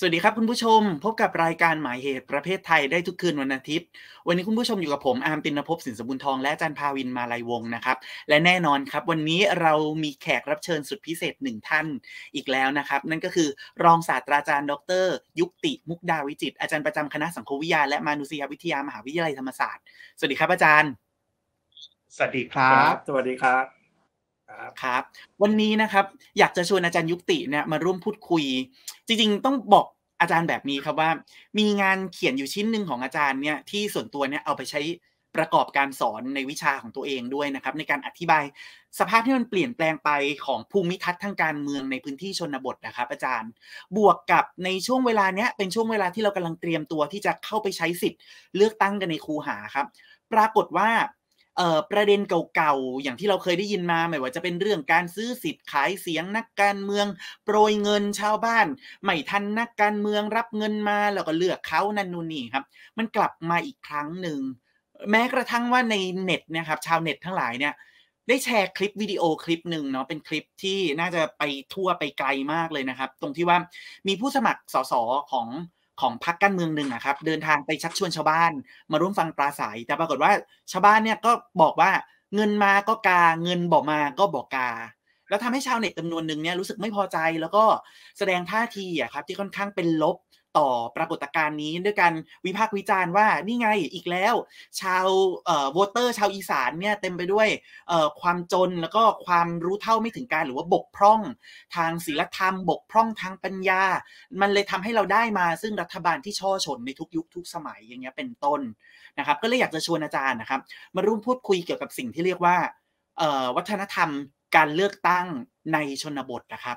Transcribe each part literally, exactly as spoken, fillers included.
สวัสดีครับคุณผู้ชมพบกับรายการหมายเหตุประเภทไทยได้ทุกคืนวันอาทิตย์วันนี้คุณผู้ชมอยู่กับผมอาร์มตินภพสินสมบุญทองและอาจารย์ภาวินมาลัยวงศ์นะครับและแน่นอนครับวันนี้เรามีแขกรับเชิญสุดพิเศษหนึ่งท่านอีกแล้วนะครับนั่นก็คือรองศาสตราจารย์ดรยุกติมุกดาวิจิตรอาจารย์ประจำคณะสังคมวิทยาและมานุษยวิทยามหาวิทยาลัยธรรมศาสตร์สวัสดีครับอาจารย์สวัสดีครัครับ บสวัสดีครับครับครับวันนี้นะครับอยากจะชวนอาจารย์ยุกติเนี่ยมาร่วมพูดคุยจริงๆต้องบอกอาจารย์แบบนี้ครับว่ามีงานเขียนอยู่ชิ้นหนึ่งของอาจารย์เนี่ยที่ส่วนตัวเนี่ยเอาไปใช้ประกอบการสอนในวิชาของตัวเองด้วยนะครับในการอธิบายสภาพที่มันเปลี่ยนแปลงไปของภูมิทัศน์ทางการเมืองในพื้นที่ชนบทนะครับอาจารย์บวกกับในช่วงเวลาเนี้ยเป็นช่วงเวลาที่เรากำลังเตรียมตัวที่จะเข้าไปใช้สิทธิ์เลือกตั้งกันในคูหาครับปรากฏว่าเอ่อประเด็นเก่าๆอย่างที่เราเคยได้ยินมาไม่ว่าจะเป็นเรื่องการซื้อสิทธิ์ขายเสียงนักการเมืองโปรยเงินชาวบ้านไม่ทันนักการเมืองรับเงินมาแล้วก็เลือกเขานั่นนู่นนี่ครับมันกลับมาอีกครั้งหนึ่งแม้กระทั่งว่าในเน็ตเนี่ยครับชาวเน็ตทั้งหลายเนี่ยได้แชร์คลิปวิดีโอคลิปหนึ่งเนาะเป็นคลิปที่น่าจะไปทั่วไปไกลมากเลยนะครับตรงที่ว่ามีผู้สมัครสสของของพรรคการเมืองหนึ่งอะครับเดินทางไปชักชวนชาวบ้านมาร่วมฟังปราศรัยแต่ปรากฏว่าชาวบ้านเนี่ยก็บอกว่าเงินมาก็กาเงินบ่มาก็บ่กาแล้วทำให้ชาวเน็ตจำนวนหนึ่งเนี่ยรู้สึกไม่พอใจแล้วก็แสดงท่าทีอะครับที่ค่อนข้างเป็นลบต่อปรากฏการณ์นี้ด้วยการวิพากษ์วิจารณ์ว่านี่ไงอีกแล้วชาวเอ่อโวเตอร์ชาวอีสานเนี่ยเต็มไปด้วยเอ่อความจนแล้วก็ความรู้เท่าไม่ถึงการหรือว่าบกพร่องทางศีลธรรมบกพร่องทางปัญญามันเลยทำให้เราได้มาซึ่งรัฐบาลที่ช่อชนในทุกยุคทุกสมัยอย่างเงี้ยเป็นต้นนะครับก็เลยอยากจะชวนอาจารย์นะครับมาร่วมพูดคุยเกี่ยวกับสิ่งที่เรียกว่าเอ่อวัฒนธรรมการเลือกตั้งในชนบทนะครับ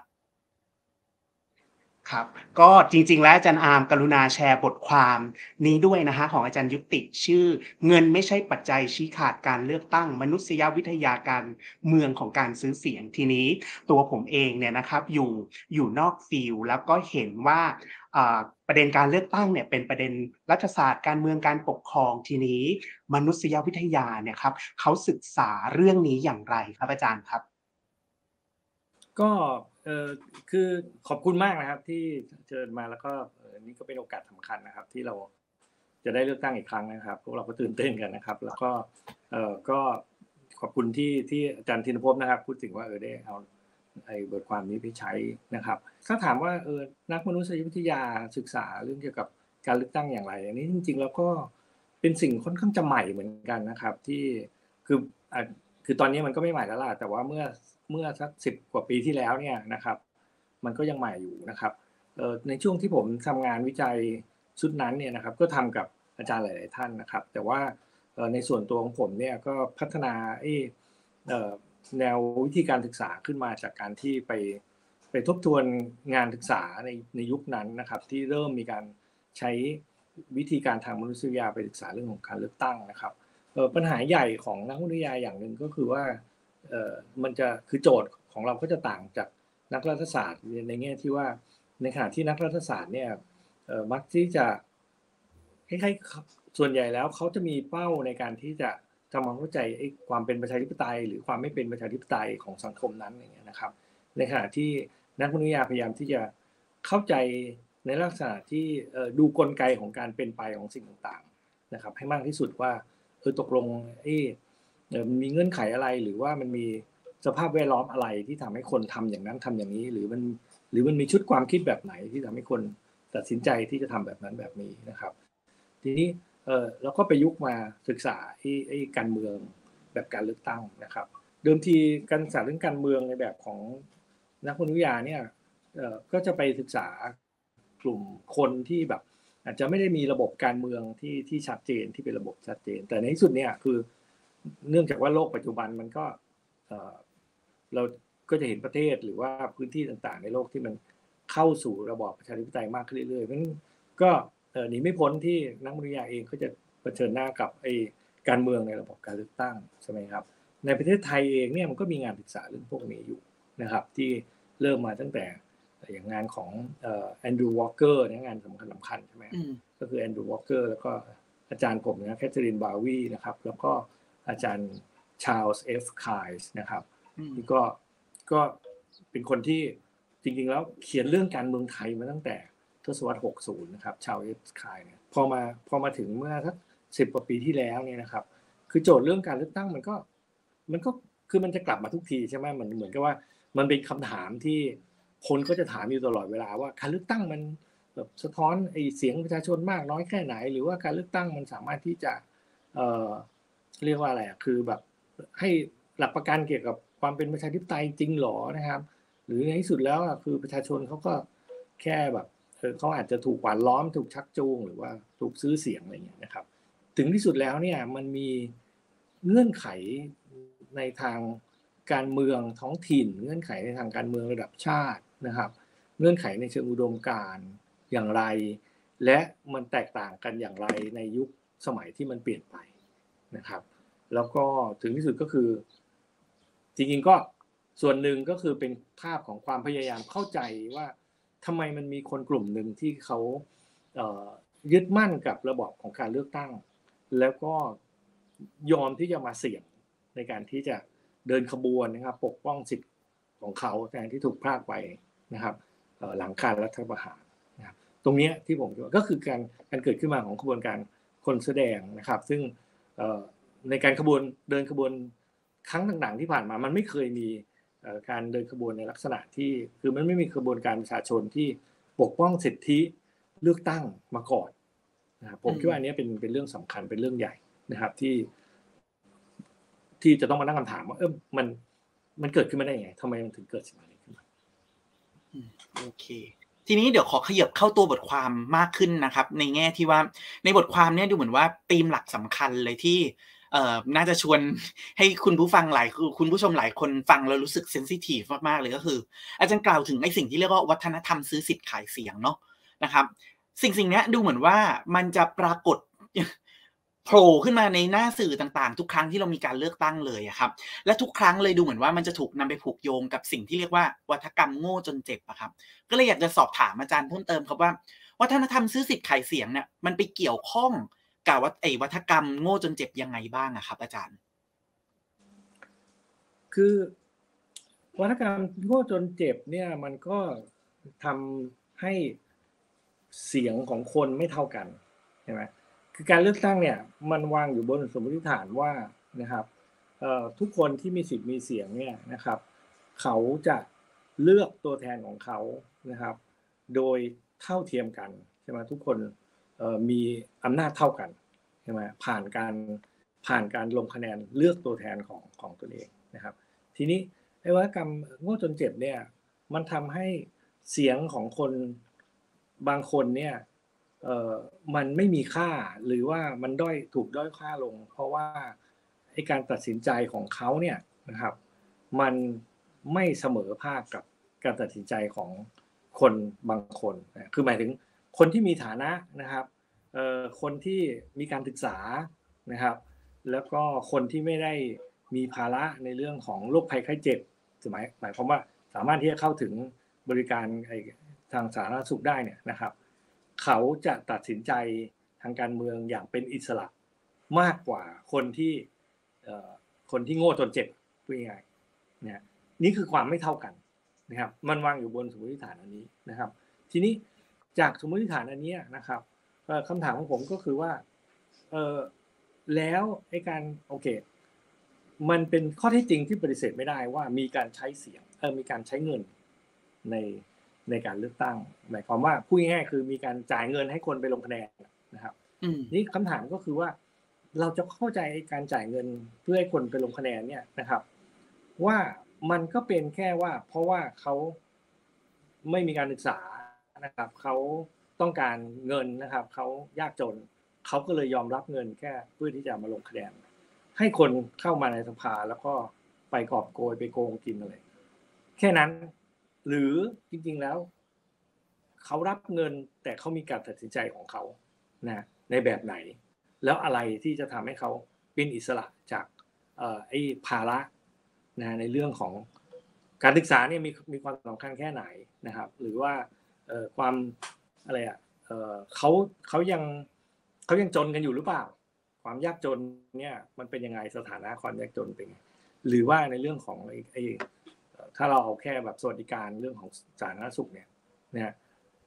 ครับก็จริงๆแล้วอาจารย์อาร์มกรุณาแชร์บทความนี้ด้วยนะคะของอาจารย์ยุติชื่อเงินไม่ใช่ปัจจัยชี้ขาดการเลือกตั้งมนุษยวิทยาการเมืองของการซื้อเสียงทีนี้ตัวผมเองเนี่ยนะครับอยู่อยู่นอกฟิลด์แล้วก็เห็นว่าอ่าประเด็นการเลือกตั้งเนี่ยเป็นประเด็นรัฐศาสตร์การเมืองการปกครองทีนี้มนุษยวิทยาเนี่ยครับเขาศึกษาเรื่องนี้อย่างไรครับอาจารย์ครับก็เอ่อคือขอบคุณมากนะครับที่เชิญมาแล้วก็เอ่อนี่ก็เป็นโอกาสสำคัญนะครับที่เราจะได้เลือกตั้งอีกครั้งนะครับพวกเราก็ตื่นเต้นกันนะครับแล้วก็เอ่อก็ขอบคุณที่ที่อาจารย์ธินภพนะครับพูดถึงว่าเออได้เอาไอ้บทความนี้ไปใช้นะครับถ้าถามว่าเออนักมนุษยวิทยาศึกษาเรื่องเกี่ยวกับการเลือกตั้งอย่างไรอันนี้จริงๆแล้วก็เป็นสิ่งค่อนข้างจะใหม่เหมือนกันนะครับที่คืออ่าคือตอนนี้มันก็ไม่ใหม่แล้วล่ะแต่ว่าเมื่อเมื่อสักสิบกว่าปีที่แล้วเนี่ยนะครับมันก็ยังใหม่อยู่นะครับเอ่อในช่วงที่ผมทำงานวิจัยชุดนั้นเนี่ยนะครับก็ทำกับอาจารย์หลายๆท่านนะครับแต่ว่าเอ่อในส่วนตัวของผมเนี่ยก็พัฒนาไอ้เอ่อแนววิธีการศึกษาขึ้นมาจากการที่ไปไปทบทวนงานศึกษาในในยุคนั้นนะครับที่เริ่มมีการใช้วิธีการทางมนุษยวิทยาไปศึกษาเรื่องของการเลือกตั้งนะครับเอ่อปัญหาใหญ่ของนักวิทยาอย่างหนึ่งก็คือว่าเอ่อมันจะคือโจทย์ของเราก็จะต่างจากนักรัฐศาสตร์ในแง่ที่ว่าในขณะที่นักรัฐศาสตร์เนี่ยเอ่อมักที่จะคล้ายๆส่วนใหญ่แล้วเขาจะมีเป้าในการที่จะทำความเข้าใจไอ้ความเป็นประชาธิปไตยหรือความไม่เป็นประชาธิปไตยของสังคมนั้นอย่างเงี้ยนะครับในขณะที่นักวิทยาพยายามที่จะเข้าใจในลักษณะที่เอ่อดูกลไกของการเป็นไปของสิ่งต่างๆนะครับให้มากที่สุดว่าเออตกลงไอ้เอ่อมันมีเงื่อนไขอะไรหรือว่ามันมีสภาพแวดล้อมอะไรที่ทำให้คนทำอย่างนั้นทำอย่างนี้หรือมันหรือมันมีชุดความคิดแบบไหนที่ทำให้คนตัดสินใจที่จะทำแบบนั้นแบบนี้นะครับทีนี้เออเราก็ประยุกต์มาศึกษาไอ้ไอ้การเมืองแบบการเลือกตั้งนะครับเดิมทีการศึกษาเรื่องการเมืองในแบบของนักวิทยาเนี่ยเอ่อก็จะไปศึกษากลุ่มคนที่แบบอาจจะไม่ได้มีระบบการเมืองที่ที่ชัดเจนที่เป็นระบบชัดเจนแต่ในที่สุดเนี่ยคือเนื่องจากว่าโลกปัจจุบันมันก็เอ่อเราก็จะเห็นประเทศหรือว่าพื้นที่ต่างๆในโลกที่มันเข้าสู่ระบอบประชาธิปไตยมากขึ้นเรื่อยๆเพราะฉะนั้นก็เอ่อหนีไม่พ้นที่นักวิทยาเองก็จะเผชิญหน้ากับไอ้การเมืองในระบบการเลือกตั้งใช่ไหมครับในประเทศไทยเองเนี่ยมันก็มีงานศึกษาเรื่องพวกนี้อยู่นะครับที่เริ่มมาตั้งแต่อย่างงานของเอ่อแอนดรูว์วอลเกอร์เนี่ยงานสำคัญสำคัญใช่ไหมก็คือแอนดรูว์วอลเกอร์แล้วก็อาจารย์ผมนะแคทเธอรีนบาวีนะครับแล้วก็อาจารย์ชาร์ลส์เอฟคายส์นะครับนี่ก็ก็เป็นคนที่จริงๆแล้วเขียนเรื่องการเมืองไทยมาตั้งแต่ทศวรรษหกสิบนะครับชาวเอสคายเนี่ยพอมาพอมาถึงเมื่อสักสิบกว่าปีที่แล้วเนี่ยนะครับคือโจทย์เรื่องการเลือกตั้งมันก็มันก็คือมันจะกลับมาทุกทีใช่ไหมมันเหมือนกับว่ามันเป็นคำถามที่คนก็จะถามอยู่ตลอดเวลาว่าการเลือกตั้งมันแบบสะท้อนไอ้เสียงประชาชนมากน้อยแค่ไหนหรือว่าการเลือกตั้งมันสามารถที่จะเอ่อเรียกว่าอะไรอ่ะคือแบบให้หลักประกันเกี่ยวกับความเป็นประชาธิปไตยจริงหรอนะครับหรือในที่สุดแล้วอ่ะคือประชาชนเขาก็แค่แบบเออเขาอาจจะถูกหวานล้อมถูกชักจูงหรือว่าถูกซื้อเสียงอะไรอย่างเงี้ยนะครับถึงที่สุดแล้วเนี่ยมันมีเงื่อนไขในทางการเมืองท้องถิ่นเงื่อนไขในทางการเมืองระดับชาตินะครับเงื่อนไขในเชิงอุดมการณ์อย่างไรและมันแตกต่างกันอย่างไรในยุคสมัยที่มันเปลี่ยนไปนะครับแล้วก็ถึงที่สุดก็คือจริงๆก็ส่วนหนึ่งก็คือเป็นภาพของความพยายามเข้าใจว่าทำไมมันมีคนกลุ่มหนึ่งที่เขาเอ่อยึดมั่นกับระบอบของการเลือกตั้งแล้วก็ยอมที่จะมาเสี่ยงในการที่จะเดินขบวนนะครับปกป้องสิทธิ์ของเขาแทนที่ถูกพรากไปนะครับหลังการรัฐประหารนะครับตรงนี้ที่ผมคิดว่าก็คือการการเกิดขึ้นมาของขบวนการคนแสดงนะครับซึ่งในการขบวนเดินขบวนครั้งต่างๆที่ผ่านมามันไม่เคยมีการเดินขบวนในลักษณะที่คือมันไม่มีขบวนการประชาชนที่ปกป้องสิทธิเลือกตั้งมาก่อนนะครับผมคิดว่าอันนี้เป็นเป็นเรื่องสำคัญเป็นเรื่องใหญ่นะครับที่ที่จะต้องมาตั้งคำถามว่าเออมันมันเกิดขึ้นมาได้ยังไงทำไมมันถึงเกิดสิ่งนี้ขึ้นมาโอเคทีนี้เดี๋ยวขอขยับเข้าตัวบทความมากขึ้นนะครับในแง่ที่ว่าในบทความเนี่ยดูเหมือนว่าธีมหลักสำคัญเลยที่เอ่อน่าจะชวนให้คุณผู้ฟังหลายคุณผู้ชมหลายคนฟังแล้วรู้สึกเซนซิทีฟมากๆเลยก็คืออาจารย์กล่าวถึงไอ้สิ่งที่เรียกว่าวัฒนธรรมซื้อสิทธิ์ขายเสียงเนาะนะครับสิ่งสิ่งนี้ดูเหมือนว่ามันจะปรากฏโผล่ขึ้นมาในหน้าสื่อต่างๆทุกครั้งที่เรามีการเลือกตั้งเลยครับและทุกครั้งเลยดูเหมือนว่ามันจะถูกนำไปผูกโยงกับสิ่งที่เรียกว่าวัฒกรรมโง่จนเจ็บอะครับก็เลยอยากจะสอบถามอาจารย์เพิ่มเติมครับว่าวัฒนธรรมซื้อสิทธิ์ขายเสียงเนี่ยมันไปเกี่ยวข้องกับวัฒไอ้วัฒกรรมโง่จนเจ็บยังไงบ้างอะครับอาจารย์คือวัฒกรรมโง่จนเจ็บเนี่ยมันก็ทำให้เสียงของคนไม่เท่ากันใช่ไหมคือการเลือกตั้งเนี่ยมันวางอยู่บนสมมติฐานว่านะครับทุกคนที่มีสิทธิ์มีเสียงเนี่ยนะครับเขาจะเลือกตัวแทนของเขานะครับโดยเท่าเทียมกันใช่ไหมทุกคนมีอำนาจเท่ากันใช่ไหมผ่านการผ่านการลงคะแนนเลือกตัวแทนของของตัวเองนะครับทีนี้ไอ้วัฒกรรมโง่จนเจ็บเนี่ยมันทำให้เสียงของคนบางคนเนี่ยเอ่อมันไม่มีค่าหรือว่ามันด้อยถูกด้อยค่าลงเพราะว่าไอ้การตัดสินใจของเขาเนี่ยนะครับมันไม่เสมอภาคกับการตัดสินใจของคนบางคนนะคือหมายถึงคนที่มีฐานะนะครับเอ่อคนที่มีการศึกษานะครับแล้วก็คนที่ไม่ได้มีภาระในเรื่องของโรคภัยไข้เจ็บหมายหมายความว่าสามารถที่จะเข้าถึงบริการไอ้ทางสาธารณสุขได้เนี่ยนะครับเขาจะตัดสินใจทางการเมืองอย่างเป็นอิสระมากกว่าคนที่คนที่โง่จนเจ็บพูดง่ายๆเนี่ยนี่คือความไม่เท่ากันนะครับมันวางอยู่บนสมมติฐานอันนี้นะครับทีนี้จากสมมติฐานอันนี้นะครับคำถามของผมก็คือว่าเออแล้วไอ้การโอเคมันเป็นข้อเท็จจริงที่ปฏิเสธไม่ได้ว่ามีการใช้เสียงเออมีการใช้เงินในในการเลือกตั้งหมายความว่าพูดง่ายๆคือมีการจ่ายเงินให้คนไปลงคะแนนนะครับนี่คำถามก็คือว่าเราจะเข้าใจการจ่ายเงินเพื่อให้คนไปลงคะแนนเนี่ยนะครับว่ามันก็เป็นแค่ว่าเพราะว่าเขาไม่มีการศึกษานะครับเขาต้องการเงินนะครับเขายากจนเขาก็เลยยอมรับเงินแค่เพื่อที่จะมาลงคะแนนให้คนเข้ามาในสภาแล้วก็ไปกอบโกยไปโกงกินอะไรแค่นั้นหรือจริงๆแล้วเขารับเงินแต่เขามีการตัดสินใจของเขานะในแบบไหนแล้วอะไรที่จะทำให้เขาเป็นอิสระจากเอ่อไอ้ภาระนะในเรื่องของการศึกษาเนี่ยมีมีความสำคัญแค่ไหนนะครับหรือว่าเอ่อความอะไรอ่ะเอ่อเขาเขายังเขายังจนกันอยู่หรือเปล่าความยากจนเนี่ยมันเป็นยังไงสถานะความยากจนเป็นไงหรือว่าในเรื่องของไอ้ถ้าเราเอาแค่แบบสวัสดิการเรื่องของสาธารณสุขเนี่ยนะ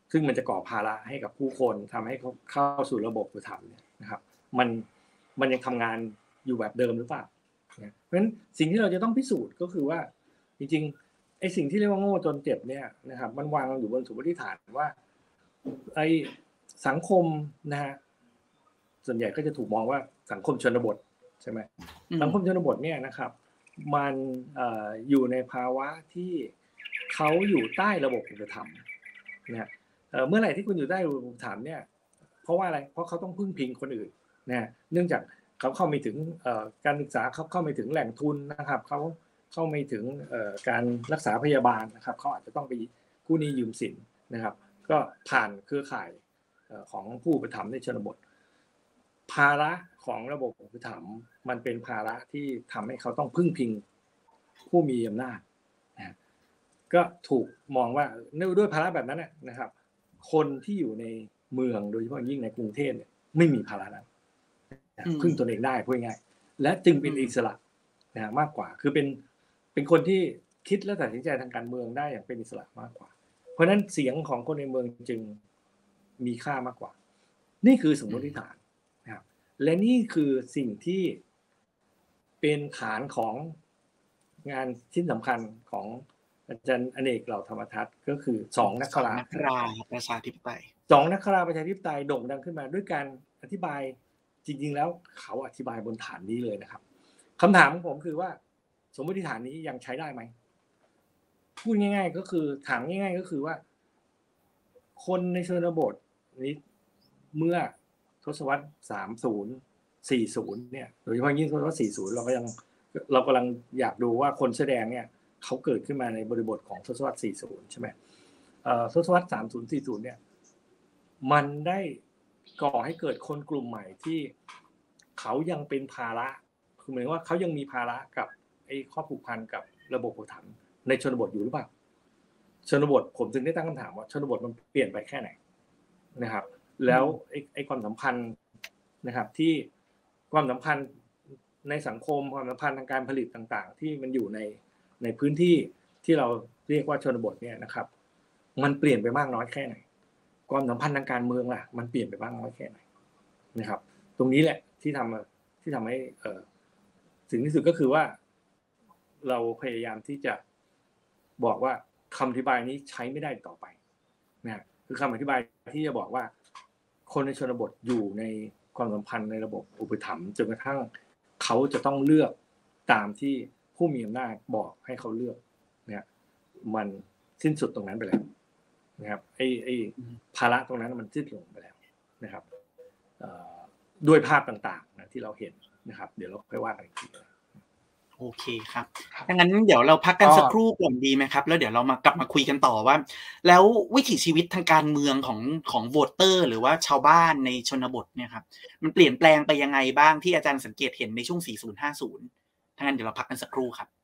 ซึ่งมันจะก่อภาระให้กับผู้คนทำให้เขาเข้าสู่ระบบอุปถัมภ์เนี่ยนะครับมันมันยังทำงานอยู่แบบเดิมหรือเปล่าเพราะฉะนั้นสิ่งที่เราจะต้องพิสูจน์ก็คือว่าจริงๆไอ้สิ่งที่เรียกว่าโง่จนเจ็บเนี่ยนะครับมันวางอยู่บนสมมติฐานว่าไอ้สังคมนะฮะส่วนใหญ่ก็จะถูกมองว่าสังคมชนบทใช่ไหมสังคมชนบทเนี่ยนะครับมันเอ่ออยู่ในภาวะที่เขาอยู่ใต้ระบบอุปถัมภ์นะเอ่อเมื่อไหร่ที่คุณอยู่ใต้ระบบอุปถัมภ์เนี่ยเพราะว่าอะไรเพราะเขาต้องพึ่งพิงคนอื่นนะเนื่องจากเขาเข้าไม่ถึงเอ่อการศึกษาเขาเข้าไม่ถึงแหล่งทุนนะครับเขาเข้าไม่ถึงเอ่อการรักษาพยาบาลนะครับเขาอาจจะต้องไปกู้หนี้ยืมสินนะครับก็ผ่านเครือข่ายของผู้อุปถัมภ์ในชนบทภาระของระบบอุปถัมภ์มันเป็นภาระที่ทำให้เขาต้องพึ่งพิงผู้มีอำนาจนะก็ถูกมองว่าด้วยภาระแบบนั้นนะครับคนที่อยู่ในเมืองโดยเฉพาะยิ่งในกรุงเทพเนี่ยไม่มีภาระนั้นพึ่งตนเองได้พูดง่ายและจึงเป็นอิสระนะมากกว่าคือเป็นเป็นคนที่คิดและตัดสินใจทางการเมืองได้อย่างเป็นอิสระมากกว่าเพราะฉะนั้นเสียงของคนในเมืองจึงมีค่ามากกว่านี่คือสมมติฐานนะครับและนี่คือสิ่งที่เป็นฐานของงานชิ้นสำคัญของอาจารย์อเนกเหล่าธรรมทัศน์ก็คือสองนักราประชาธิปไตยสองนักราประชาธิปไตยโด่งดังขึ้นมาด้วยการอธิบายจริงๆแล้วเขาอธิบายบนฐานนี้เลยนะครับคำถามของผมคือว่าสมมติฐานนี้ยังใช้ได้ไหมพูดง่ายๆก็คือถามง่ายๆก็คือว่าคนในชนบทนี้เมื่อทศวรรษสามสิบ สี่สิบเนี่ยโดยเฉพาะยิ่งทศวรรษสี่สิบเราก็ยังเรากำลังอยากดูว่าคนแสดงเนี่ยเขาเกิดขึ้นมาในบริบทของทศวรรษสี่สิบใช่ไหมเอ่อทศวรรษสามสิบ สี่สิบเนี่ยมันได้ก่อให้เกิดคนกลุ่มใหม่ที่เขายังเป็นภาระคือหมายว่าเขายังมีภาระกับไอ้ข้อผูกพันกับระบบอุปถัมภ์ในชนบทอยู่หรือเปล่าชนบทผมจึงได้ตั้งคำถามว่าชนบทมันเปลี่ยนไปแค่ไหนนะครับแล้วไอ้ไอ้ความสัมพันธ์นะครับที่ความสัมพันธ์ในสังคมความสัมพันธ์ทางการผลิตต่างๆที่มันอยู่ในในพื้นที่ที่เราเรียกว่าชนบทเนี่ยนะครับมันเปลี่ยนไปมากน้อยแค่ไหนความสัมพันธ์ทางการเมืองล่ะมันเปลี่ยนไปบ้างน้อยแค่ไหนนะครับตรงนี้แหละที่ทำที่ทำให้เอ่อสิ่งที่สุดก็คือว่าเราพยายามที่จะบอกว่าคำอธิบายนี้ใช้ไม่ได้ต่อไปนะคือคำอธิบายที่จะบอกว่าคนในชนบทอยู่ในความสัมพันธ์ในระบบอุปถัมภ์จนกระทั่งเขาจะต้องเลือกตามที่ผู้มีอำนาจบอกให้เขาเลือกเนี่ยมันสิ้นสุดตรงนั้นไปแล้วนะครับไอ้ไอ้ภาระตรงนั้นมันสิ้นลงไปแล้วนะครับด้วยภาพต่างๆนะที่เราเห็นนะครับเดี๋ยวเราค่อยว่ากันอีกทีโอเคครับดังนั้นเดี๋ยวเราพักกันสักครู่ก่อนดีไหมครับแล้วเดี๋ยวเรามากลับมาคุยกันต่อว่าแล้ววิถีชีวิตทางการเมืองของของโหวตเตอร์หรือว่าชาวบ้านในชนบทเนี่ยครับมันเปลี่ยนแปลงไปยังไงบ้างที่อาจารย์สังเกตเห็นในช่วง สี่สิบ ห้าสิบ ถ้างั้นเดี๋ยวเราพักกันสักครู่ครับ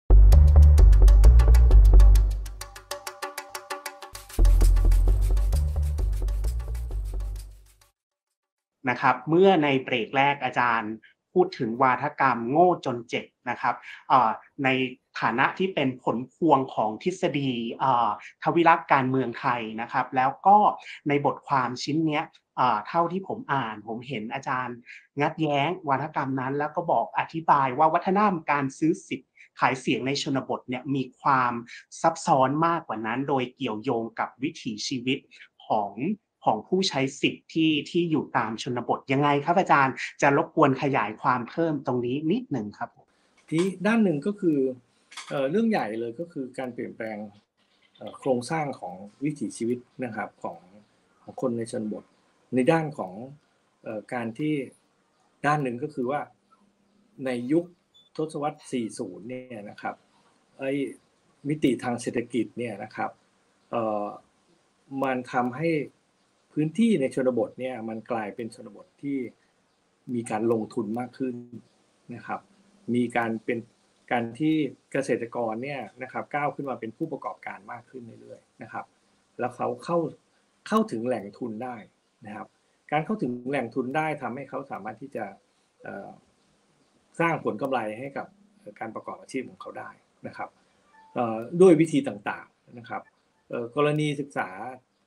นะครับเมื่อในเบรกแรกอาจารย์พูดถึงวาทกรรมโง่จนเจ็บนะครับในฐานะที่เป็นผลพวงของทฤษฎีทวิรักษ์การเมืองไทยนะครับแล้วก็ในบทความชิ้นนี้เท่าที่ผมอ่านผมเห็นอาจารย์งัดแย้งวาทกรรมนั้นแล้วก็บอกอธิบายว่าวัฒนธรรมการซื้อสิทธิ์ขายเสียงในชนบทเนี่ยมีความซับซ้อนมากกว่านั้นโดยเกี่ยวโยงกับวิถีชีวิตของของผู้ใช้สิทธิ์ที่ที่อยู่ตามชนบทยังไงครับอาจารย์จะรบกวนขยายความเพิ่มตรงนี้นิดหนึ่งครับที่ด้านหนึ่งก็คือเอ่อเรื่องใหญ่เลยก็คือการเปลี่ยนแปลงเอ่อโครงสร้างของวิถีชีวิตนะครับของของคนในชนบทในด้านของเอ่อการที่ด้านหนึ่งก็คือว่าในยุคทศวรรษสี่สิบเนี่ยนะครับไอ้มิติทางเศรษฐกิจเนี่ยนะครับเอ่อมันทำให้พื้นที่ในชนบทเนี่ยมันกลายเป็นชนบทที่มีการลงทุนมากขึ้นนะครับมีการเป็นการที่เกษตรกรเนี่ยนะครับก้าวขึ้นมาเป็นผู้ประกอบการมากขึ้นเรื่อยๆนะครับแล้วเขาเข้าเข้าถึงแหล่งทุนได้นะครับการเข้าถึงแหล่งทุนได้ทำให้เขาสามารถที่จะสร้างผลกำไรให้กับการประกอบอาชีพของเขาได้นะครับด้วยวิธีต่างๆนะครับกรณีศึกษา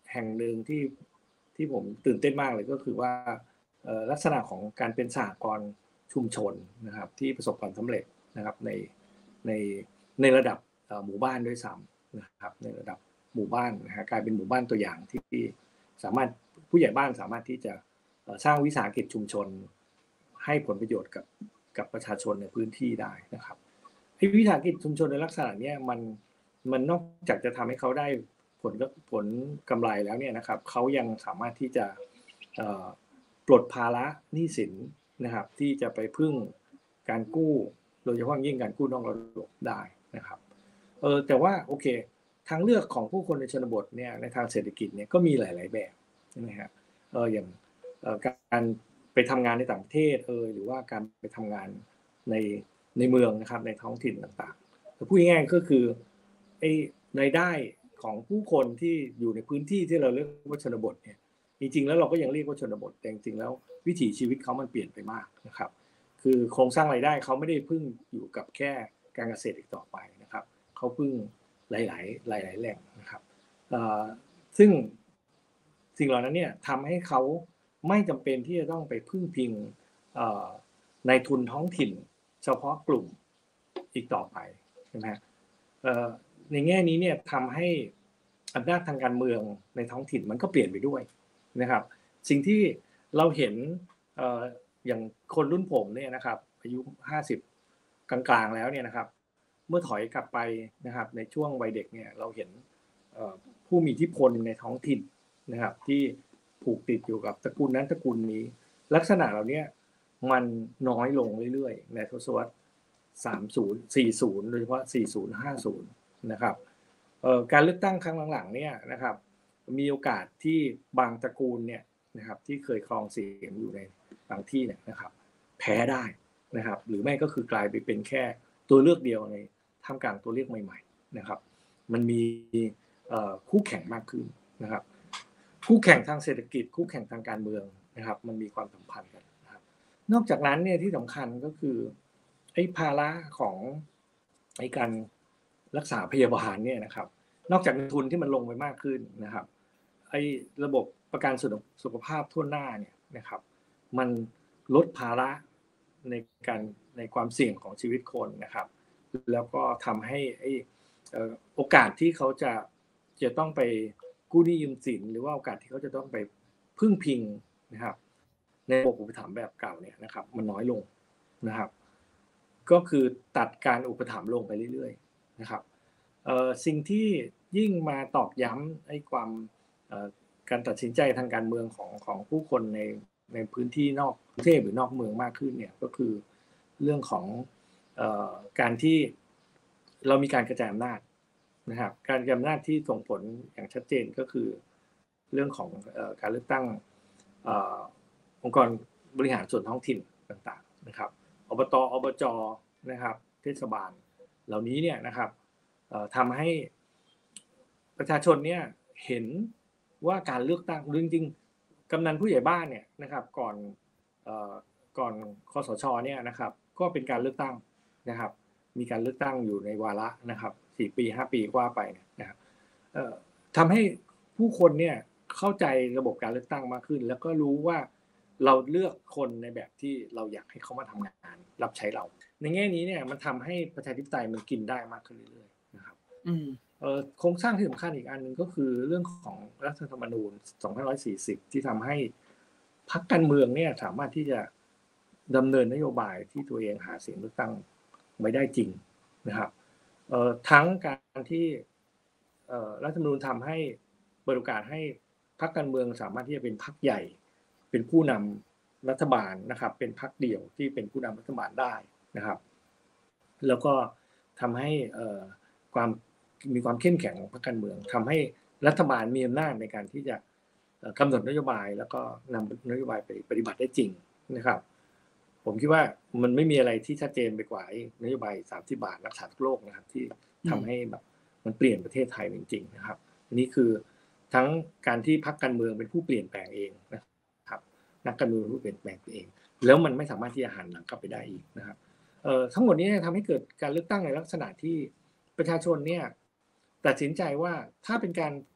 แห่งหนึ่งที่ที่ผมตื่นเต้นมากเลยก็คือว่าลักษณะของการเป็นสหกรณ์ชุมชนนะครับที่ประสบความสำเร็จนะครับในในในระดับหมู่บ้านด้วยซ้ำนะครับในระดับหมู่บ้านนะฮะกลายเป็นหมู่บ้านตัวอย่างที่สามารถผู้ใหญ่บ้านสามารถที่จะสร้างวิสาหกิจชุมชนให้ผลประโยชน์กับกับประชาชนในพื้นที่ได้นะครับวิสาหกิจชุมชนในลักษณะนี้มันมันนอกจากจะทำให้เขาได้ผลผลกำไรแล้วเนี่ยนะครับเขายังสามารถที่จะปลดภาระหนี้สินนะครับที่จะไปพึ่งการกู้โดยเฉพาะยิ่งการกู้นอกระบบได้นะครับเออแต่ว่าโอเคทางเลือกของผู้คนในชนบทเนี่ยในทางเศรษฐกิจเนี่ยก็มีหลายๆแบบใช่ไหมครับเอออย่างเอ่อการไปทำงานในต่างประเทศเออหรือว่าการไปทำงานในในเมืองนะครับในท้องถิ่นต่างๆแต่พูดง่ายๆก็คือไอ้รายได้ของผู้คนที่อยู่ในพื้นที่ที่เราเรียกว่าชนบทเนี่ยจริงๆแล้วเราก็ยังเรียกว่าชนบทแต่จริงๆแล้ววิถีชีวิตเขามันเปลี่ยนไปมากนะครับคือโครงสร้างรายได้เขาไม่ได้พึ่งอยู่กับแค่การเกษตรอีกต่อไปนะครับเขาพึ่งหลายๆหลายๆแหล่งนะครับซึ่งสิ่งเหล่านั้นเนี่ยทำให้เขาไม่จำเป็นที่จะต้องไปพึ่งพิงในทุนท้องถิ่นเฉพาะกลุ่มอีกต่อไปใช่ไหมในแง่นี้เนี่ยทำให้อำนาจทางการเมืองในท้องถิ่นมันก็เปลี่ยนไปด้วยนะครับสิ่งที่เราเห็นอย่างคนรุ่นผมเนี่ยนะครับอายุห้าสิบกลางๆแล้วเนี่ยนะครับเมื่อถอยกลับไปนะครับในช่วงวัยเด็กเนี่ยเราเห็นผู้มีอิทธิพลในท้องถิ่นนะครับที่ผูกติดอยู่กับตระกูลนั้นตระกูลนี้ลักษณะเหล่านี้มันน้อยลงเรื่อยๆในทศวรรษสามสิบ สี่สิบโดยเฉพาะสี่สิบ ห้าสิบนะครับการเลือกตั้งครั้งหลังๆเนี่ยนะครับมีโอกาสที่บางตระกูลเนี่ยนะครับที่เคยครองเสียงอยู่ในบางที่เนี่ยนะครับแพ้ได้นะครับหรือไม่ก็คือกลายไปเป็นแค่ตัวเลือกเดียวในท่ามกลางตัวเลือกใหม่ๆนะครับมันมีคู่แข่งมากขึ้นนะครับคู่แข่งทางเศรษฐกิจคู่แข่งทางการเมืองนะครับมันมีความสัมพันธ์กันนะครับนอกจากนั้นเนี่ยที่สำคัญก็คือไอ้ภาระของไอ้การรักษาพยาบาลเนี่ยนะครับนอกจากทุนที่มันลงไปมากขึ้นนะครับไอ้ระบบประกันสุขภาพทั่วหน้าเนี่ยนะครับมันลดภาระในการในความเสี่ยงของชีวิตคนนะครับแล้วก็ทำให้ไอ้โอกาสที่เขาจะจะต้องไปกู้หนี้ยืมสินหรือว่าโอกาสที่เขาจะต้องไปพึ่งพิงนะครับในระบบอุปถัมภ์แบบเก่าเนี่ยนะครับมันน้อยลงนะครับก็คือตัดการอุปถัมภ์ลงไปเรื่อยๆนะครับสิ่งที่ยิ่งมาตอกย้ำไอ้ความการตัดสินใจทางการเมืองของของผู้คนในในพื้นที่นอกกรุงเทพหรือนอกเมืองมากขึ้นเนี่ยก็คือเรื่องของเอ่อการที่เรามีการกระจายอำนาจนะครับการกระจายอำนาจที่ส่งผลอย่างชัดเจนก็คือเรื่องของเอ่อการเลือกตั้งเอ่อองค์กรบริหารส่วนท้องถิ่นต่างๆนะครับอบต.อบจ.นะครับเทศบาลเหล่านี้เนี่ยนะครับเอ่อทำให้ประชาชนเนี่ยเห็นว่าการเลือกตั้งจริงๆกำนันผู้ใหญ่บ้านเนี่ยนะครับก่อนเอ่อก่อนคสช.เนี่ยนะครับก็เป็นการเลือกตั้งนะครับมีการเลือกตั้งอยู่ในวาระนะครับสี่ปีห้าปีว่าไปนะครับเอ่อทำให้ผู้คนเนี่ยเข้าใจระบบการเลือกตั้งมากขึ้นแล้วก็รู้ว่าเราเลือกคนในแบบที่เราอยากให้เขามาทำงานรับใช้เราในแง่นี้เนี่ยมันทำให้ประชาธิปไตยมันกินได้มากขึ้นเรื่อยๆนะครับเอ่อโครงสร้างที่สำคัญอีกอันนึงก็คือเรื่องของรัฐธรรมนูญสองพันห้าร้อยสี่สิบที่ทำให้พรรคการเมืองเนี่ยสามารถที่จะดำเนินนโยบายที่ตัวเองหาเสียงเลือกตั้งไม่ได้จริงนะครับเอ่อทั้งการที่เอ่อรัฐธรรมนูญทำให้เปิดโอกาสให้พรรคการเมืองสามารถที่จะเป็นพรรคใหญ่เป็นผู้นำรัฐบาลนะครับเป็นพรรคเดี่ยวที่เป็นผู้นำรัฐบาลได้นะครับแล้วก็ทำให้เอ่อความมีความเข้มแข็งของพรรคการเมืองทำให้รัฐบาลมีอำนาจในการที่จะกำหนดนโยบายแล้วก็นำนโยบายไปปฏิบัติได้จริงนะครับผมคิดว่ามันไม่มีอะไรที่ชัดเจนไปกว่านโยบายสามสิบบาทรักษาทุกโรคนะครับที่ทำให้แบบมันเปลี่ยนประเทศไทยจริงๆนะครับอันนี้คือทั้งการที่พรรคการเมืองเป็นผู้เปลี่ยนแปลงเองนะครับนักการเมืองผู้เปลี่ยนแปลงตัวเองแล้วมันไม่สามารถที่จะหันหลังกลับไปได้อีกนะครับเอ่อทั้งหมดนี้ทำให้เกิดการเลือกตั้งในลักษณะที่ประชาชนเนี่ยตัดสินใจว่าถ้าเป็นการ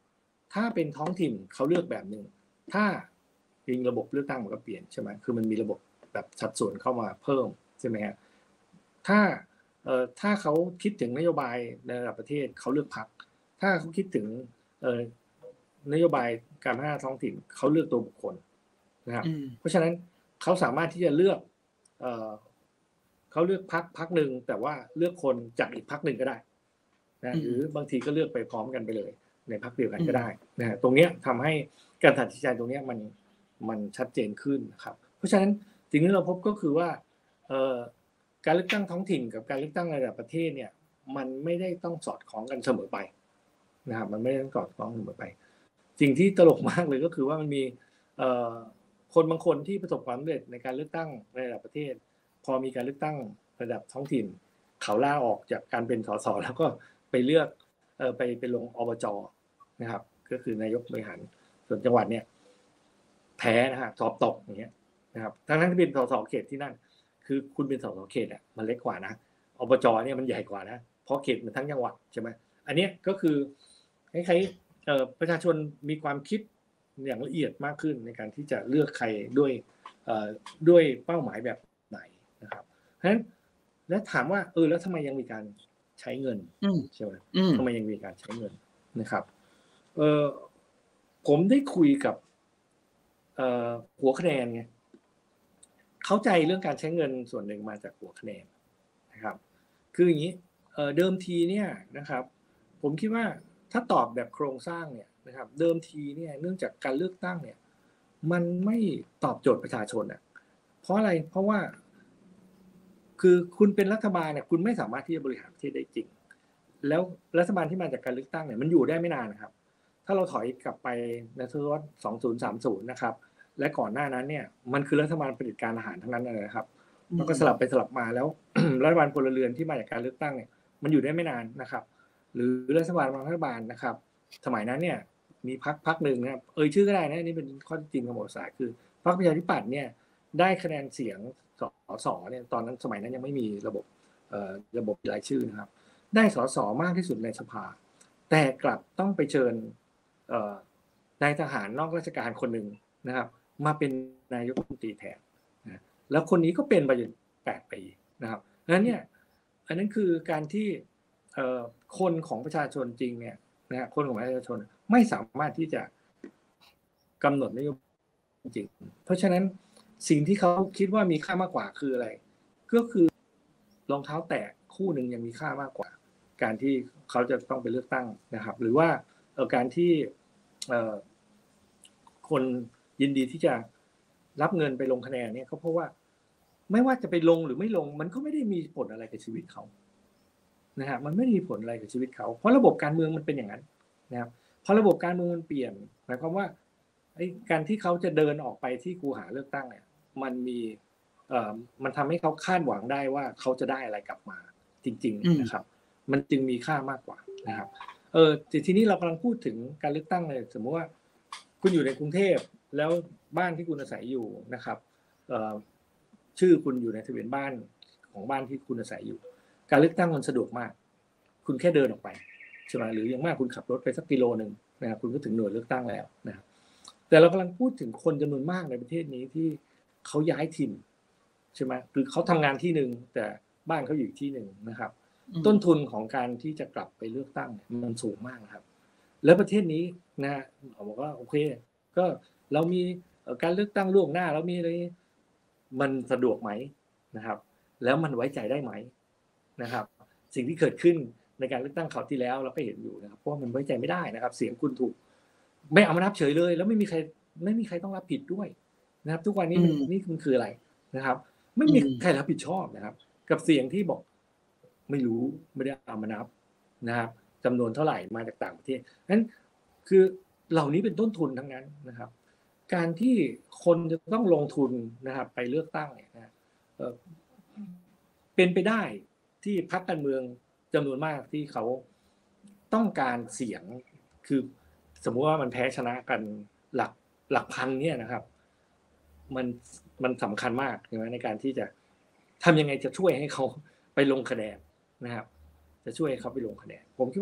ถ้าเป็นท้องถิ่นเขาเลือกแบบนึงถ้าจริงระบบเลือกตั้งมันก็เปลี่ยนใช่ไหมคือมันมีระบบแบบสัดส่วนเข้ามาเพิ่มใช่ไหมฮะถ้าเอ่อถ้าเขาคิดถึงนโยบายในระดับประเทศเขาเลือกพรรคถ้าเขาคิดถึงเอ่อนโยบายการพัฒนาท้องถิ่นเขาเลือกตัวบุคคลนะครับเพราะฉะนั้นเขาสามารถที่จะเลือกเอ่อเขาเลือกพรรคพรรคหนึ่งแต่ว่าเลือกคนจากอีกพรรคหนึ่งก็ได้นะหรือบางทีก็เลือกไปพร้อมกันไปเลยในพรรคเดียวกันก็ได้นะตรงนี้ทำให้การตัดสินใจตรงนี้มันมันชัดเจนขึ้นนะครับเพราะฉะนั้นสิ่งที่เราพบก็คือว่าเอ่อการเลือกตั้งท้องถิ่นกับการเลือกตั้งในระดับประเทศเนี่ยมันไม่ได้ต้องสอดคล้องกันเสมอไปนะครับมันไม่ได้ต้องสอดคล้องเสมอไปสิ่งที่ตลกมากเลยก็คือว่ามันมีเอ่อคนบางคนที่ประสบความสำเร็จในการเลือกตั้งในระดับประเทศพอมีการเลือกตั้งระดับท้องถิ่นเขาลาออกจากการเป็นสสแล้วก็ไปเลือกเอ่อไปไปลงอบจนะครับก็คือนายกบริหารส่วนจังหวัดเนี่ยแพ้นะฮะสอบตกอย่างเงี้ยนะครับทั้งนั้นที่เป็นสสเขตที่นั่นคือคุณเป็นสสเขตอ่ะมันเล็กกว่านะอบจเนี่ยมันใหญ่กว่านะเพราะเขตมันทั้งจังหวัดใช่ไหมอันนี้ก็คือคล้ายๆเอ่อประชาชนมีความคิดอย่างละเอียดมากขึ้นในการที่จะเลือกใครด้วยเอ่อด้วยเป้าหมายแบบไหนนะครับเพราะฉะนั้นแล้วถามว่าเออแล้วทำไมยังมีการใช้เงินใช่ไหมทำไมยังมีการใช้เงินนะครับเออผมได้คุยกับเอ่อหัวคะแนนไงเข้าใจเรื่องการใช้เงินส่วนหนึ่งมาจากหัวคะแนนนะครับคืออย่างนี้เอ่อเดิมทีเนี่ยนะครับผมคิดว่าถ้าตอบแบบโครงสร้างเนี่ยนะครับเดิมทีเนี่ยเนื่องจากการเลือกตั้งเนี่ยมันไม่ตอบโจทย์ประชาชนอ่ะเพราะอะไรเพราะว่าคือคุณเป็นรัฐบาลเนี่ยคุณไม่สามารถที่จะบริหารประเทศได้จริงแล้วรัฐบาลที่มาจากการเลือกตั้งเนี่ยมันอยู่ได้ไม่นานนะครับถ้าเราถอยกลับไปในทศวรรษสองพันสามสิบนะครับและก่อนหน้านั้นเนี่ยมันคือรัฐบาลเผด็จการทหารทั้งนั้นเลยนะครับมันก็สลับไปสลับมาแล้ว รัฐบาลพลเรือนที่มาจากการเลือกตั้งเนี่ยมันอยู่ได้ไม่นานนะครับหรือรัฐบาลบางรัฐบาลนะครับสมัยนั้นเนี่ยมีพรรคพรรคหนึ่งนะครับเอ่ยชื่อก็ได้นะนี่เป็นข้อจริงของประวัติศาสตร์คือพรรคประชาธิปัตย์เนี่ยได้คะแนนเสียงสสเนี่ยตอนนั้นสมัยนั้นยังไม่มีระบบเอ่อระบบรายชื่อนะครับได้สสมากที่สุดในสภาแต่กลับต้องไปเชิญเอ่อนายทหารนอกราชการคนหนึ่งนะครับมาเป็นนายกรัฐมนตรีแทนนะแล้วคนนี้ก็เป็นมาจนแปดปีนะครับเพราะฉะนั้นเนี่ยอันนั้นคือการที่เอ่อคนของประชาชนจริงเนี่ยนะฮะคนของประชาชนไม่สามารถที่จะกำหนดนโยบายจริงเพราะฉะนั้นสิ่งที่เขาคิดว่ามีค่ามากกว่าคืออะไรก็คือรองเท้าแตะคู่หนึ่งยังมีค่ามากกว่าการที่เขาจะต้องไปเลือกตั้งนะครับหรือว่าการที่คนยินดีที่จะรับเงินไปลงคะแนนเนี่ยก็เพราะว่าไม่ว่าจะไปลงหรือไม่ลงมันก็ไม่ได้มีผลอะไรกับชีวิตเขานะฮะมันไม่ได้มีผลอะไรกับชีวิตเขาเพราะระบบการเมืองมันเป็นอย่างนั้นนะครับพอระบบการเมืองมันเปลี่ยนหมายความว่าไอ้การที่เขาจะเดินออกไปที่คูหาเลือกตั้งเนี่ยมันมีเอ่อมันทำให้เขาคาดหวังได้ว่าเขาจะได้อะไรกลับมาจริงๆนะครับมันจึงมีค่ามากกว่านะครับเออทีนี้เรากำลังพูดถึงการเลือกตั้งเลยสมมติว่าคุณอยู่ในกรุงเทพแล้วบ้านที่คุณอาศัยอยู่นะครับเอ่อชื่อคุณอยู่ในทะเบียนบ้านของบ้านที่คุณอาศัยอยู่การเลือกตั้งมันสะดวกมากคุณแค่เดินออกไปใช่ไหมหรืออย่างมากคุณขับรถไปสักกิโลนึงนะครับคุณก็ถึงหน่วยเลือกตั้งแล้วนะครับแต่เรากำลังพูดถึงคนจำนวนมากในประเทศนี้ที่เขาย้ายถิ่นใช่ไหมคือเขาทำงานที่นึงแต่บ้านเขาอยู่ที่นึงนะครับต้นทุนของการที่จะกลับไปเลือกตั้งมันสูงมากครับแล้วประเทศนี้นะผมบอกว่าโอเคก็เรามีการเลือกตั้งล่วงหน้าแล้วมีอะไรมันสะดวกไหมนะครับแล้วมันไว้ใจได้ไหมนะครับสิ่งที่เกิดขึ้นในการเลือกตั้งคราวที่แล้วเราก็เห็นอยู่นะครับเพราะมันไว้ใจไม่ได้นะครับเสียงคุณถูกไม่เอามานับเฉยเลยแล้วไม่มีใครไม่มีใครต้องรับผิดด้วยนะครับทุกวันนี้นี่มันคืออะไรนะครับไม่มีใครรับผิดชอบนะครับกับเสียงที่บอกไม่รู้ไม่ได้เอามานับนะครับจำนวนเท่าไหร่มาจากต่างประเทศนั้นคือเหล่านี้เป็นต้นทุนทั้งนั้นนะครับการที่คนจะต้องลงทุนนะครับไปเลือกตั้งเนี่ยนะเป็นไปได้ที่พรรคการเมืองจำนวนมากที่เขาต้องการเสียงคือสมมุติว่ามันแพ้ชนะกันหลักหลักพันเนี่ยนะครับมันมันสำคัญมากใช่ไหมในการที่จะทำยังไงจะช่วยให้เขาไปลงคะแนนนะครับจะช่วยให้เขาไปลงคะแนนผมคิดว่า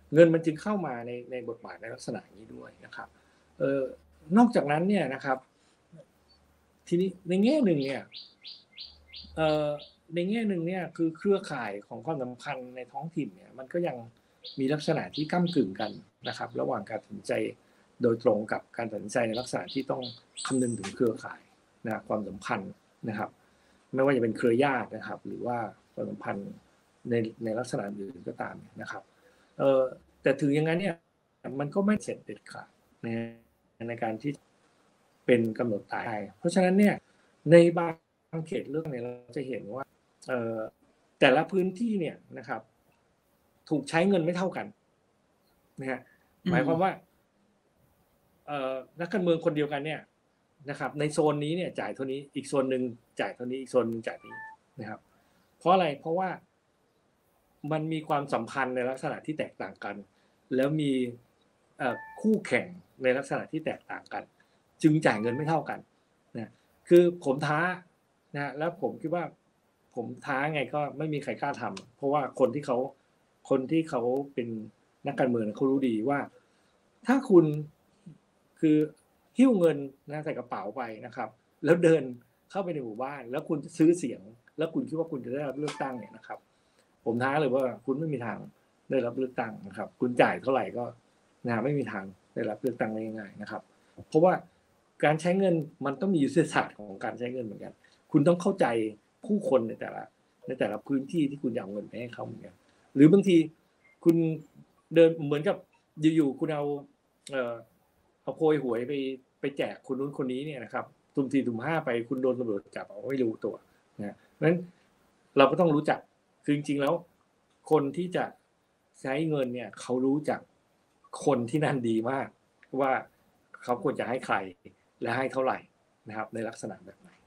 เงินมันจึงเข้ามาในในบทบาทในลักษณะนี้ด้วยนะครับเอ่อนอกจากนั้นเนี่ยนะครับทีนี้ในแง่หนึ่งเนี่ยเอ่อในแง่หนึ่งเนี่ยคือเครือข่ายของความสัมพันธ์ในท้องถิ่นเนี่ยมันก็ยังมีลักษณะที่ก้ำกึ่งกันนะครับระหว่างการตัดสินใจโดยตรงกับการตัดสินใจในลักษณะที่ต้องคำนึงถึงเครือข่ายนะความสัมพันธ์นะครับไม่ว่าจะเป็นเครือญาตินะครับหรือว่าความสัมพันธ์ในในลักษณะอื่นก็ตามนะครับเอ่อแต่ถึงอย่างนั้นเนี่ยมันก็ไม่เสร็จเด็ดขาดในในการที่เป็นกำหนดตายเพราะฉะนั้นเนี่ยในบางเขตเลือกเนี่ยเราจะเห็นว่าเอ่อแต่ละพื้นที่เนี่ยนะครับถูกใช้เงินไม่เท่ากันนะฮะหมายความว่าเอ่อนักการเมืองคนเดียวกันเนี่ยนะครับในโซนนี้เนี่ยจ่ายเท่านี้อีกโซนนึงจ่ายเท่านี้อีกโซนนึงจ่ายนี้นะครับเพราะอะไรเพราะว่ามันมีความสัมพันธ์ในลักษณะที่แตกต่างกันแล้วมีเอ่อคู่แข่งในลักษณะที่แตกต่างกันจึงจ่ายเงินไม่เท่ากันนะคือผมท้านะแล้วผมคิดว่าผมท้าไงก็ไม่มีใครกล้าทำเพราะว่าคนที่เขาคนที่เขาเป็นนักการเมืองเขารู้ดีว่าถ้าคุณคือหิ้วเงินนะใส่กระเป๋าไปนะครับแล้วเดินเข้าไปในหมู่บ้านแล้วคุณซื้อเสียงแล้วคุณคิดว่าคุณจะได้รับเลือกตั้งเนี่ยนะครับผมท้าเลยว่าคุณไม่มีทางได้รับเลือกตั้งนะครับคุณจ่ายเท่าไหร่ก็นะไม่มีทางได้รับเลือกตั้งได้ง่ายๆนะครับเพราะว่าการใช้เงินมันต้องมียุทธศาสตร์ของการใช้เงินเหมือนกันคุณต้องเข้าใจผู้คนในแต่ละในแต่ละพื้นที่ที่คุณจะเอาเงินไปให้เขาเหมือนกันหรือบางทีคุณเดินเหมือนกับอยู่ๆคุณเอาเอ่อเอาโพยหวยไปไปแจกคนนู้นคนนี้เนี่ยนะครับตุ่มสี่ตุ่มห้าไปคุณโดนตำรวจจับเอาไม่รู้ตัวนะเพราะฉะนั้นเราก็ต้องรู้จักคือจริงๆแล้วคนที่จะใช้เงินเนี่ยเขารู้จักคนที่นั่นดีมากว่าเขาควรจะให้ใครและให้เท่าไหร่นะครับในลักษณะแบบไหน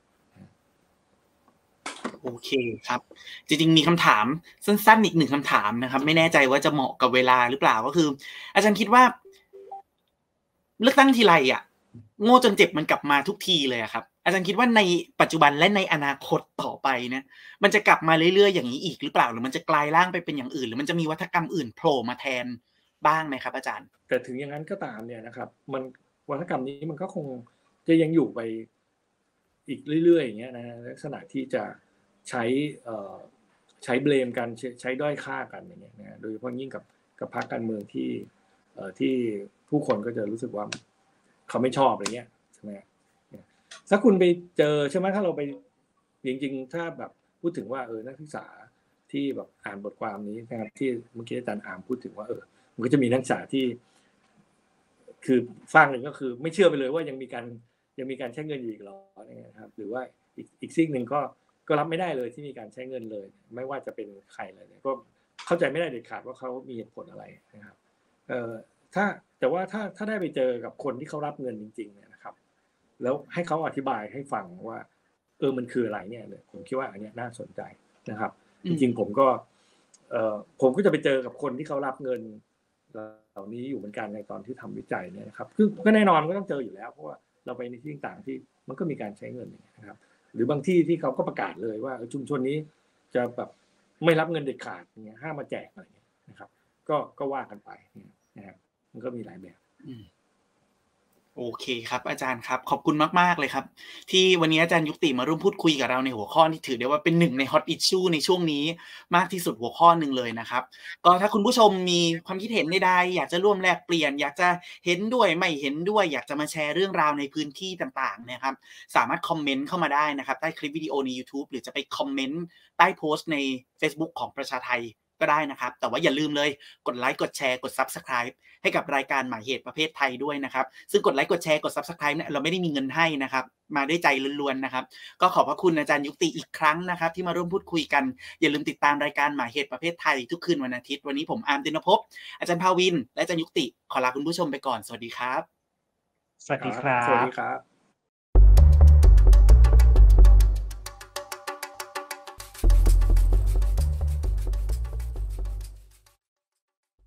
โอเคครับจริงๆมีคำถามสั้นๆอีกหนึ่งคำถามนะครับไม่แน่ใจว่าจะเหมาะกับเวลาหรือเปล่าก็คืออาจารย์คิดว่าเลือกตั้งทีไรอ่ะโง่จนเจ็บมันกลับมาทุกทีเลยครับอาจารย์คิดว่าในปัจจุบันและในอนาคตต่อไปเนี่ยมันจะกลับมาเรื่อยๆอย่างนี้อีกหรือเปล่าหรือมันจะกลายร่างไปเป็นอย่างอื่นหรือมันจะมีวัฒกรรมอื่นโผล่มาแทนบ้างไหมครับอาจารย์แต่ถึงอย่างนั้นก็ตามเนี่ยนะครับมันวัฒกรรมนี้มันก็คงจะยังอยู่ไปอีกเรื่อยๆอย่างเงี้ยนะลักษณะที่จะใช้เอ่อใช้เบลมกันใช้ด้อยค่ากันอย่างเงี้ยนะโดยเฉพาะยิ่งกับกับพรรคการเมืองที่เอ่อที่ผู้คนก็จะรู้สึกว่าเขาไม่ชอบอะไรเงี้ยใช่ไหมถ้าคุณไปเจอใช่ไหมถ้าเราไปจริงๆถ้าแบบพูดถึงว่าเออนักศึกษาที่แบบอ่านบทความนี้นะครับที่เมื่อกี้อาจารย์อามพูดถึงว่าเออมันก็จะมีนักศึกษาที่คือฝั่งหนึ่งก็คือไม่เชื่อไปเลยว่ายังมีการยังมีการใช้เงินอีกหรอนะครับหรือว่าอีกอีกซีกหนึ่งก็ก็รับไม่ได้เลยที่มีการใช้เงินเลยไม่ว่าจะเป็นใครเลยก็เข้าใจไม่ได้เด็ดขาดว่าเขามีเหตุผลอะไรนะครับเอ่อถ้าแต่ว่าถ้าถ้าได้ไปเจอกับคนที่เขารับเงินจริงๆเนี่ยนะครับแล้วให้เขาอธิบายให้ฟังว่าเออมันคืออะไรเนี่ยผมคิดว่าอันนี้น่าสนใจนะครับจริงๆผมก็เอ่อผมก็จะไปเจอกับคนที่เขารับเงินเหล่านี้อยู่เหมือนกันในตอนที่ทำวิจัยเนี่ยนะครับคือก็แน่นอนก็ต้องเจออยู่แล้วเพราะว่าเราไปในที่ต่างๆที่มันก็มีการใช้เงินนะครับหรือบางที่ที่เขาก็ประกาศเลยว่าชุมชนนี้จะแบบไม่รับเงินเด็ดขาดอย่างเงี้ยห้ามมาแจกอะไรเงี้ยนะครับก็ก็ว่ากันไปนะครับมันก็มีหลายแบบโอเคครับอาจารย์ครับขอบคุณมากๆเลยครับที่วันนี้อาจารย์ยุติมาร่วมพูดคุยกับเราในหัวข้อที่ถือได้ว่าเป็นหนึ่งในฮอตอิชชูในช่วงนี้มากที่สุดหัวข้อหนึ่งเลยนะครับก็ถ้าคุณผู้ชมมีความคิดเห็นใดๆอยากจะร่วมแลกเปลี่ยนอยากจะเห็นด้วยไม่เห็นด้วยอยากจะมาแชร์เรื่องราวในพื้นที่ต่างๆนะครับสามารถคอมเมนต์เข้ามาได้นะครับใต้คลิปวิดีโอใน YouTube หรือจะไปคอมเมนต์ใต้โพสต์ใน Facebook ของประชาไทยก็ได้นะครับแต่ว่าอย่าลืมเลยกดไลค์กดแชร์กด Subscribe ให้กับรายการหมายเหตุประเภทไทยด้วยนะครับซึ่งกดไลค์กดแชร์กด Subscribe เนี่ยเราไม่ได้มีเงินให้นะครับมาด้วยใจล้วนๆนะครับก็ขอบพระคุณอาจารย์ยุติอีกครั้งนะครับที่มาร่วมพูดคุยกันอย่าลืมติดตามรายการหมายเหตุประเภทไทยทุกคืนวันอาทิตย์วันนี้ผมอาร์ม ติณภพอาจารย์ภาวินและอาจารย์ยุติขอลาคุณผู้ชมไปก่อนสวัสดีครับสวัสดีครับสวัสดีครับ